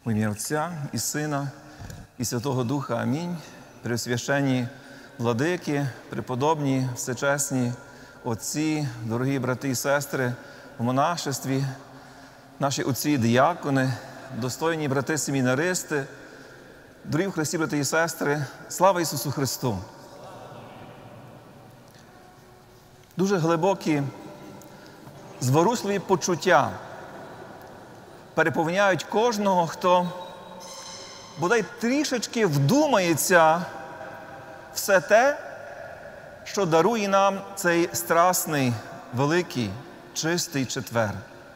В ім'я Отця і Сина, і Святого Духа. Амінь. Преосвященні владики, преподобні, всечесні отці, дорогі брати і сестри у монашестві, наші отці діякони, достойні брати семінаристи, дорогі в Христі, брати і сестри, слава Ісусу Христу! Дуже глибокі, зворушливі почуття переповняють кожного, хто бодай трішечки вдумається все те, що дарує нам цей страсний, великий, чистий четвер.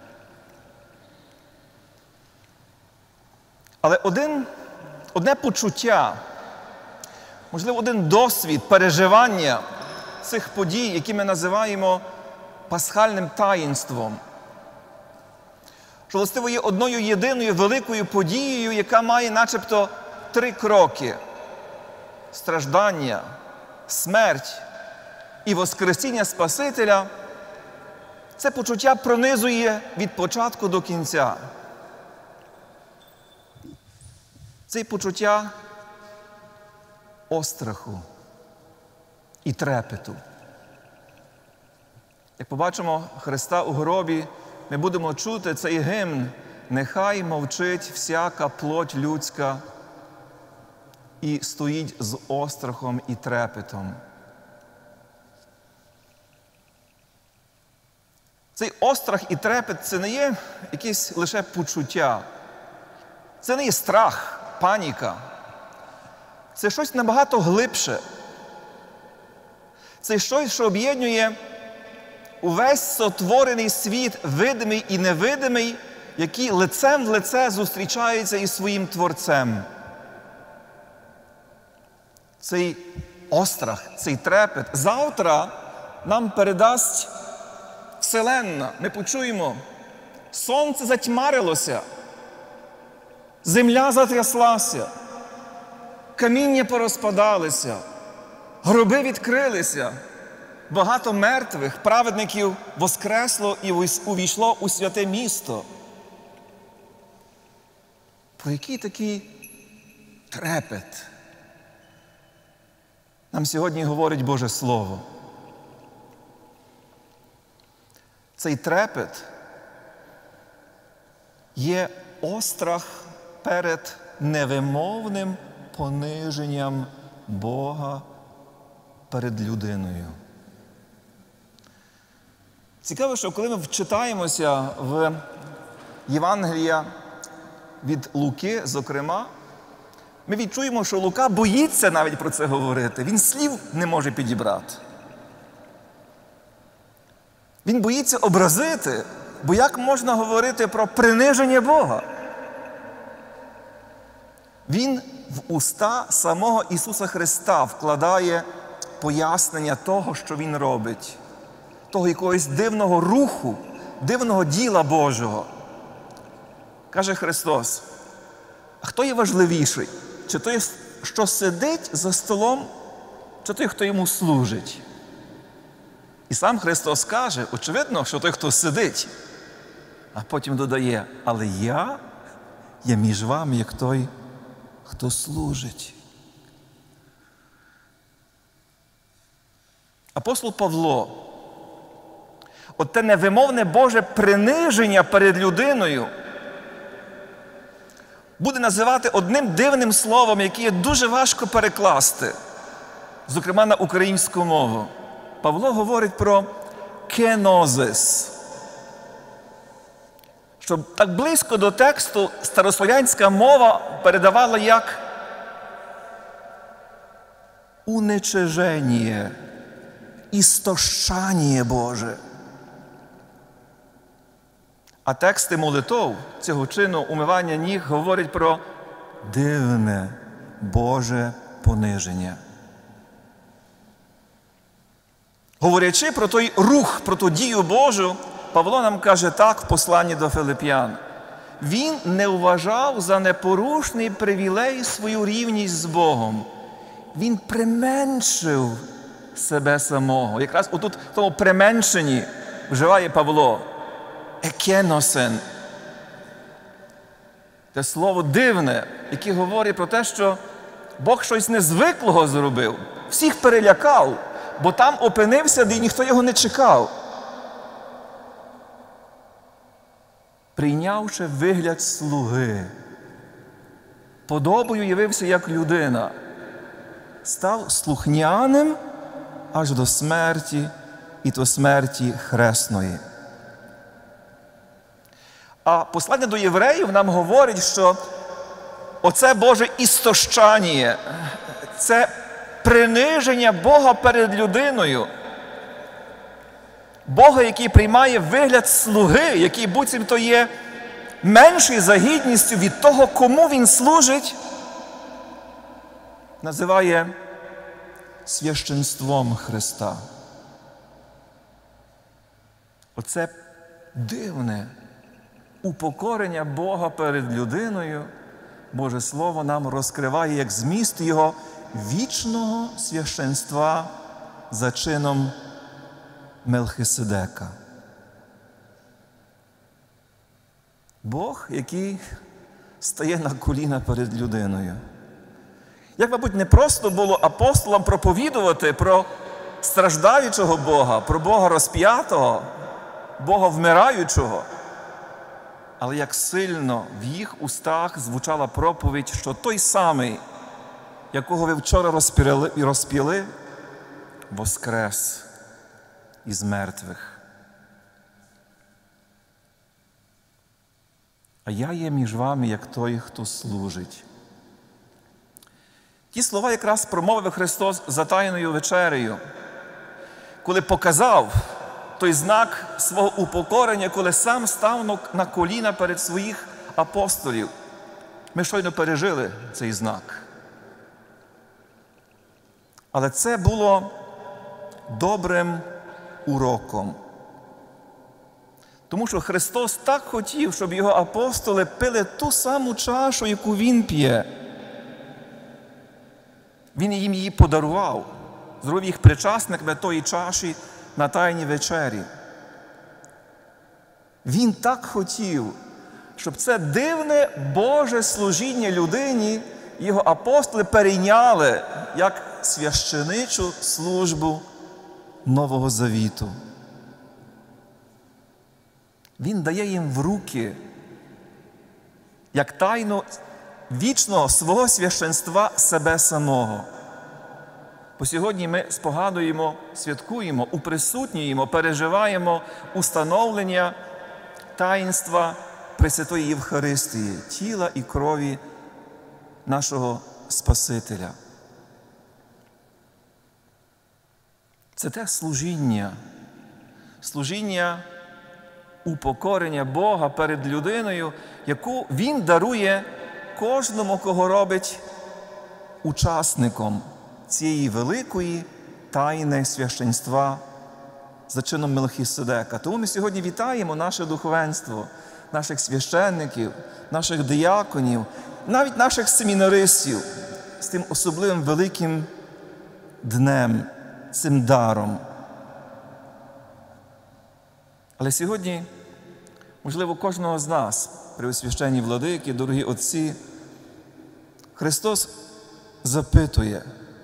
Але одне почуття, можливо, один досвід переживання цих подій, які ми називаємо пасхальним таїнством, що, властиво, є одною єдиною великою подією, яка має начебто 3 кроки – страждання, смерть і воскресіння Спасителя. Це почуття пронизує від початку до кінця. Це почуття остраху і трепету. Як побачимо Христа у гробі, ми будемо чути цей гімн «Нехай мовчить всяка плоть людська» і стоїть з острахом і трепетом. Цей острах і трепет – це не є якесь лише почуття. Це не є страх, паніка. Це щось набагато глибше. Це щось, що об'єднує увесь сотворений світ, видимий і невидимий, який лицем в лице зустрічається із своїм Творцем. Цей острах, цей трепет завтра нам передасть Вселенна. Ми почуємо, сонце затьмарилося, земля затряслася, каміння порозпадалися, гроби відкрилися, багато мертвих, праведників воскресло і увійшло у святе місто. Про який такий трепет нам сьогодні говорить Боже Слово? Цей трепет є острах перед невимовним пониженням Бога перед людиною. Цікаво, що коли ми вчитаємося в Євангелія від Луки, зокрема, ми відчуємо, що Лука боїться навіть про це говорити. Він слів не може підібрати. Він боїться образити, бо як можна говорити про приниження Бога? Він в уста самого Ісуса Христа вкладає пояснення того, що Він робить. Того якогось дивного руху, дивного діла Божого. Каже Христос, а хто є важливіший? Чи той, що сидить за столом, чи той, хто йому служить? І сам Христос каже, очевидно, що той, хто сидить, а потім додає, але я є між вами, як той, хто служить. Апостол Павло, от те невимовне Боже приниження перед людиною буде називати одним дивним словом, яке є дуже важко перекласти, зокрема на українську мову. Павло говорить про кенозис. Щоб так близько до тексту старослов'янська мова передавала як уничиження, істощання Боже. А тексти молитов цього чину умивання ніг говорять про дивне Боже пониження. Говорячи про той рух, про ту дію Божу, Павло нам каже так в посланні до Филип'ян. Він не вважав за непорушний привілей свою рівність з Богом. Він применшив себе самого. Якраз отут в тому применшенні вживає Павло. Екеносен. Те слово дивне, яке говорить про те, що Бог щось незвиклого зробив, всіх перелякав, бо там опинився, де ніхто його не чекав. Прийнявши вигляд слуги, подобою явився як людина, став слухняним аж до смерті, і то смерті хресної. А послання до євреїв нам говорить, що оце Боже істощання, це приниження Бога перед людиною. Бога, який приймає вигляд слуги, який буцімто є менший за гідністю від того, кому він служить, називає священством Христа. Оце дивне упокорення Бога перед людиною Боже Слово нам розкриває як зміст Його вічного священства за чином Мелхиседека. Бог, який стає на коліна перед людиною. Як, мабуть, не просто було апостолам проповідувати про страждаючого Бога, про Бога розп'ятого, Бога вмираючого, але як сильно в їх устах звучала проповідь, що той самий, якого ви вчора розп'яли, воскрес із мертвих. А я є між вами, як той, хто служить. Ті слова якраз промовив Христос за Тайною вечерею, коли показав той знак свого упокорення, коли сам став на коліна перед своїх апостолів. Ми щойно пережили цей знак. Але це було добрим уроком. Тому що Христос так хотів, щоб його апостоли пили ту саму чашу, яку Він п'є. Він їм її подарував, зробив їх причасниками тої чаші на Тайній вечері. Він так хотів, щоб це дивне Боже служіння людині його апостоли перейняли як священичу службу Нового Завіту. Він дає їм в руки, як тайну вічного свого священства себе самого. Бо сьогодні ми спогадуємо, святкуємо, уприсутнюємо, переживаємо установлення таїнства Пресвятої Євхаристії, тіла і крові нашого Спасителя. Це те служіння упокорення Бога перед людиною, яку Він дарує кожному, кого робить учасником цієї великої тайни священства за чином Мелхиседека. Тому ми сьогодні вітаємо наше духовенство, наших священників, наших дияконів, навіть наших семінаристів з тим особливим великим днем, цим даром. Але сьогодні, можливо, кожного з нас, преосвященні владики, дорогі отці, Христос запитує: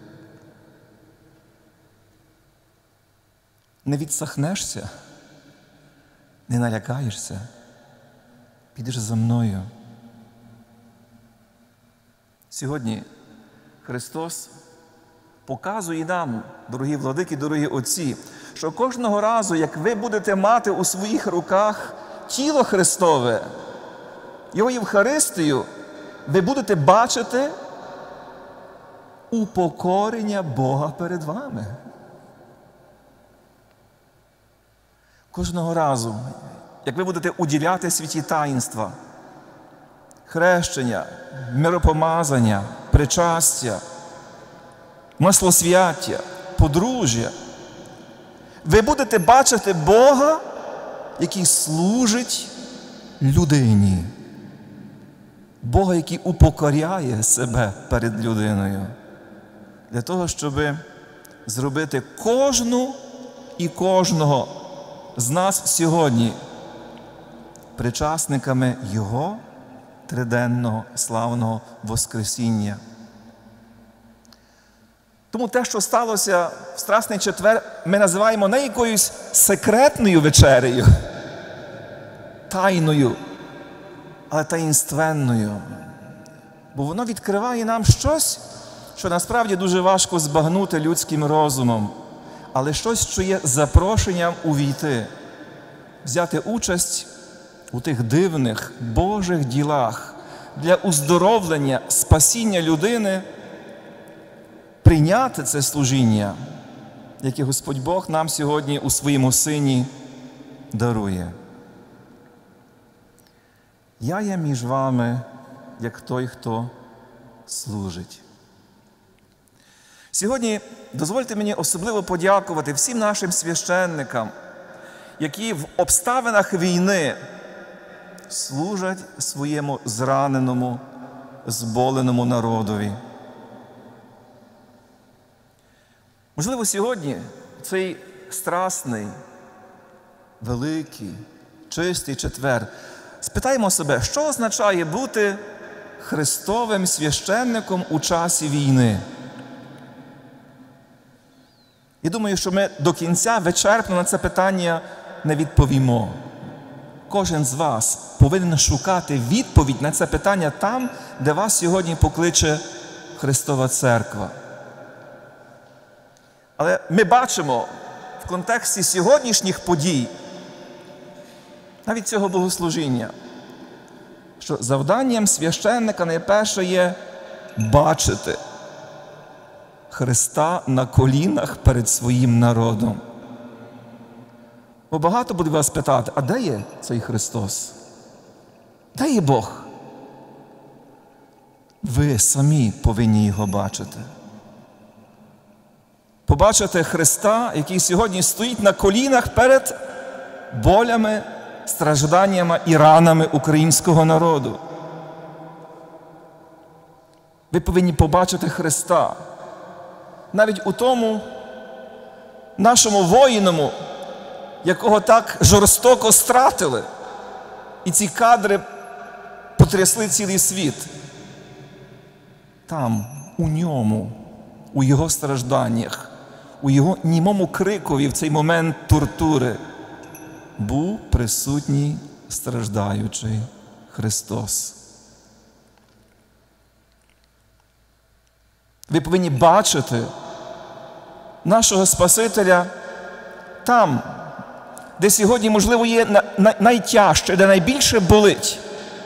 не відсахнешся, не налякаєшся, підеш за мною. Сьогодні Христос показує нам, дорогі владики, дорогі отці, що кожного разу, як ви будете мати у своїх руках тіло Христове, Його Євхаристію, ви будете бачити упокорення Бога перед вами. Кожного разу, як ви будете уділяти святі таїнства, хрещення, миропомазання, причастя, маслосвяття, подружжя, ви будете бачити Бога, який служить людині. Бога, який упокоряє себе перед людиною. Для того, щоб зробити кожну і кожного з нас сьогодні причасниками Його триденного славного Воскресіння. Тому те, що сталося в Страсний четвер, ми називаємо не якоюсь секретною вечерею, тайною, але таїнственною. Бо воно відкриває нам щось, що насправді дуже важко збагнути людським розумом, але щось, що є запрошенням увійти, взяти участь у тих дивних Божих ділах для уздоровлення, спасіння людини, прийняти це служіння, яке Господь Бог нам сьогодні у своєму Сині дарує. Я є між вами, як той, хто служить. Сьогодні дозвольте мені особливо подякувати всім нашим священникам, які в обставинах війни служать своєму зраненому, зболеному народові. Можливо, сьогодні цей страсний, великий, чистий четвер спитаємо себе, що означає бути Христовим священником у часі війни. І думаю, що ми до кінця вичерпно на це питання не відповімо. Кожен з вас повинен шукати відповідь на це питання там, де вас сьогодні покличе Христова Церква. Але ми бачимо в контексті сьогоднішніх подій, навіть цього богослужіння, що завданням священника найперше є бачити Христа на колінах перед своїм народом. Бо багато буде вас питати, а де є цей Христос? Де є Бог? Ви самі повинні його бачити. Побачити Христа, який сьогодні стоїть на колінах перед болями, стражданнями і ранами українського народу. Ви повинні побачити Христа. Навіть у тому нашому воїному, якого так жорстоко стратили. І ці кадри потрясли цілий світ. Там, у ньому, у його стражданнях, у його німому крикові в цей момент тортури був присутній страждаючий Христос. Ви повинні бачити нашого Спасителя там, де сьогодні, можливо, є найтяжче, де найбільше болить,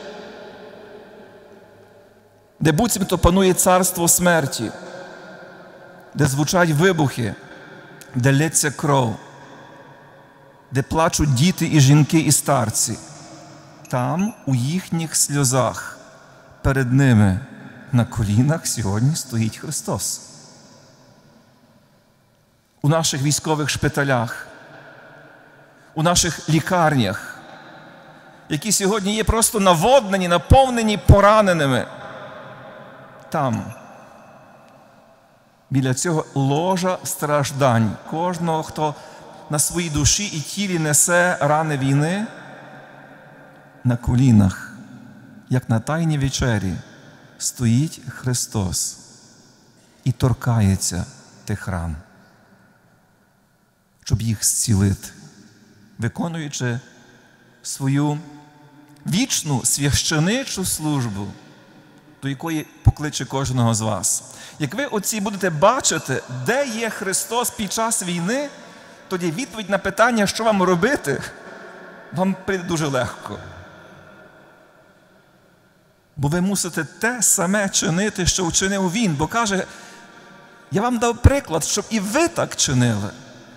де буцімто панує царство смерті, де звучать вибухи, де лється кров, де плачуть діти і жінки і старці. Там, у їхніх сльозах, перед ними на колінах сьогодні стоїть Христос. У наших військових шпиталях, у наших лікарнях, які сьогодні є просто наводнені, наповнені пораненими. Там, біля цього ложа страждань, кожного, хто на своїй душі і тілі несе рани війни, на колінах, як на Тайній вечері, стоїть Христос і торкається тих ран, щоб їх зцілити, виконуючи свою вічну священичу службу, до якої покличе кожного з вас. Як ви оці будете бачити, де є Христос під час війни, тоді відповідь на питання, що вам робити, вам прийде дуже легко. Бо ви мусите те саме чинити, що вчинив Він. Бо каже, я вам дав приклад, щоб і ви так чинили.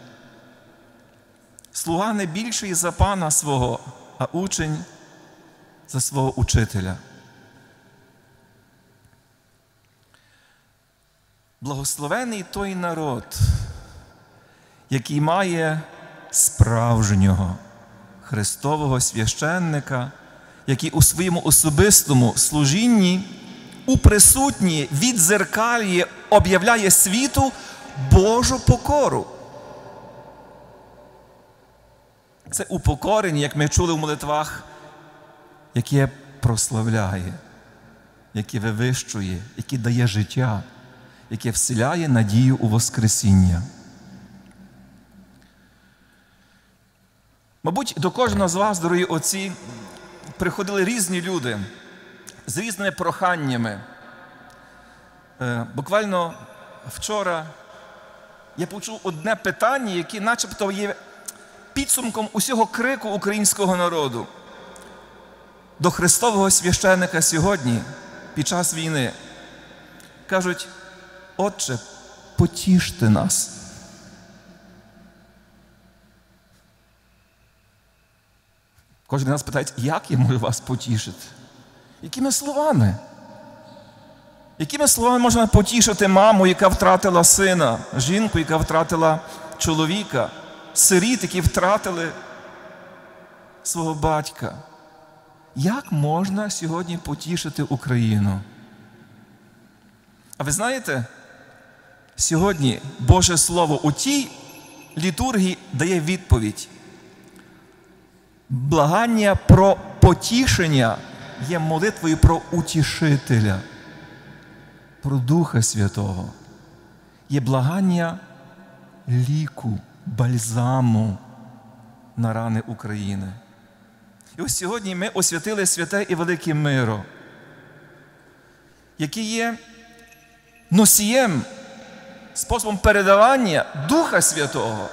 Слуга не більший за пана свого, а учень за свого учителя. Благословений той народ, який має справжнього Христового священника, який у своєму особистому служінні у присутній віддзеркалює, об'являє світу Божу покору. Це упокорення, як ми чули в молитвах, яке прославляє. яке вивищує, яке дає життя, яке вселяє надію у Воскресіння. Мабуть, до кожного з вас, дорогі отці, приходили різні люди з різними проханнями. Буквально вчора я почув одне питання, яке начебто є підсумком усього крику українського народу. До Христового священика сьогодні, під час війни, кажуть: «Отче, потіште нас». Кожен нас питає: як я можу вас потішити? Якими словами? Якими словами можна потішити маму, яка втратила сина, жінку, яка втратила чоловіка, сиріт, які втратили свого батька? Як можна сьогодні потішити Україну? А ви знаєте, сьогодні Боже Слово у тій літургії дає відповідь. Благання про потішення є молитвою про утішителя, про Духа Святого. Є благання ліку, бальзаму на рани України. І ось сьогодні ми освятили святе і велике миро, яке є носієм, способом передавання Духа Святого.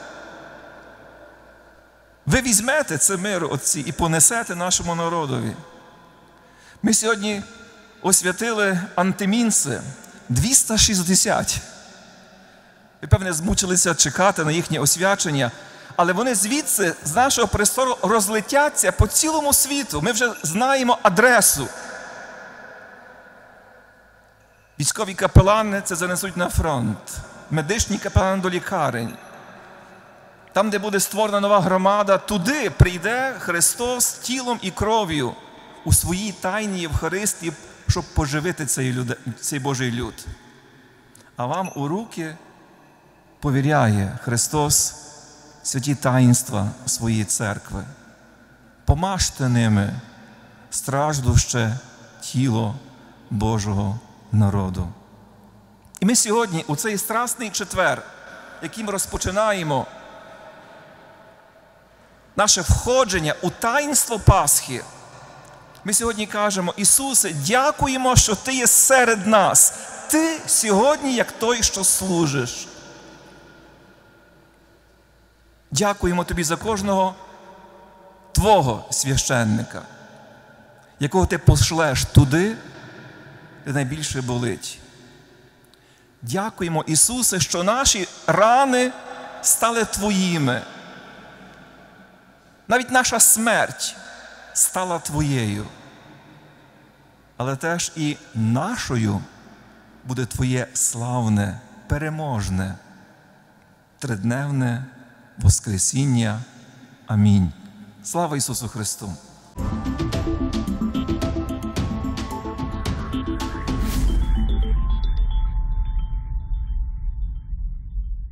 Ви візьмете це миро, отці, і понесете нашому народові. Ми сьогодні освятили антимінси 260. Ви, певне, змучилися чекати на їхнє освячення, але вони звідси, з нашого престолу, розлетяться по цілому світу. Ми вже знаємо адресу. Військові капелани це занесуть на фронт, медичні капелани до лікарень. Там, де буде створена нова громада, туди прийде Христос тілом і кров'ю у своїй тайній Євхаристії, щоб поживити цей Божий люд. А вам у руки повіряє Христос святі таїнства своєї церкви. Помажте ними страждуще тіло Божого народу. І ми сьогодні, у цей страсний четвер, яким розпочинаємо наше входження у таїнство Пасхи, ми сьогодні кажемо: Ісусе, дякуємо, що Ти є серед нас. Ти сьогодні як той, що служиш. Дякуємо Тобі за кожного Твого священника, якого Ти пошлеш туди, де найбільше болить. Дякуємо, Ісусе, що наші рани стали Твоїми. Навіть наша смерть стала Твоєю. Але теж і нашою буде Твоє славне, переможне, тридневне Воскресіння. Амінь. Слава Ісусу Христу!